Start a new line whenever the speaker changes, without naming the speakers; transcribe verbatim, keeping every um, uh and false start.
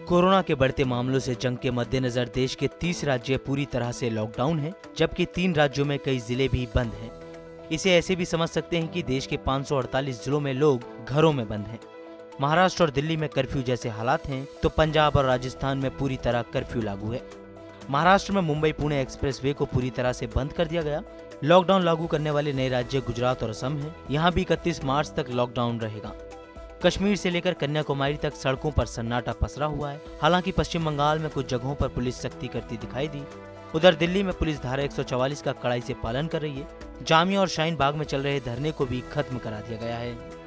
Corona के बढ़ते मामलों से जंग के मद्देनजर देश के तीस राज्य पूरी तरह से लॉकडाउन हैं, जबकि तीन राज्यों में कई जिले भी बंद हैं। इसे ऐसे भी समझ सकते हैं कि देश के पाँच सौ अड़तालीस जिलों में लोग घरों में बंद हैं। महाराष्ट्र और दिल्ली में कर्फ्यू जैसे हालात हैं, तो पंजाब और राजस्थान में पूरी तरह कर्फ्यू लागू है। महाराष्ट्र में मुंबई पुणे एक्सप्रेसवे को पूरी तरह से बंद कर दिया गया। लॉकडाउन लागू करने वाले नए राज्य गुजरात और असम हैं। यहाँ भी इकतीस मार्च तक लॉकडाउन रहेगा। कश्मीर से लेकर कन्याकुमारी तक सड़कों पर सन्नाटा पसरा हुआ है। हालांकि पश्चिम बंगाल में कुछ जगहों पर पुलिस सख्ती करती दिखाई दी। उधर दिल्ली में पुलिस धारा एक सौ चौवालीस का कड़ाई से पालन कर रही है। जामिया और शाहीन बाग में चल रहे धरने को भी खत्म करा दिया गया है।